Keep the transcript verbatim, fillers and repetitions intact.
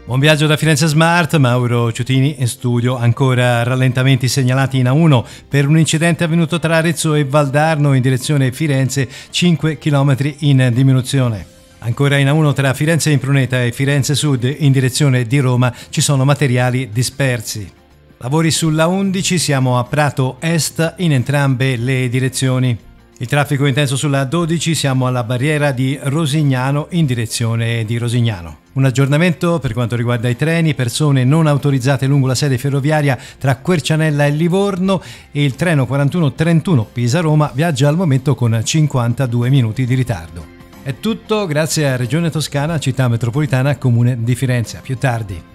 Buon viaggio da Firenze Smart, Mauro Ciutini in studio. Ancora rallentamenti segnalati in A uno per un incidente avvenuto tra Arezzo e Valdarno in direzione Firenze, cinque chilometri in diminuzione. Ancora in A uno tra Firenze Impruneta e Firenze Sud in direzione di Roma ci sono materiali dispersi. Lavori sulla undici, siamo a Prato Est in entrambe le direzioni. Il traffico intenso sulla dodici, siamo alla barriera di Rosignano in direzione di Rosignano. Un aggiornamento per quanto riguarda i treni, persone non autorizzate lungo la sede ferroviaria tra Quercianella e Livorno, e il treno quarantuno trentuno Pisa-Roma viaggia al momento con cinquantadue minuti di ritardo. È tutto, grazie a Regione Toscana, Città Metropolitana, Comune di Firenze. A più tardi.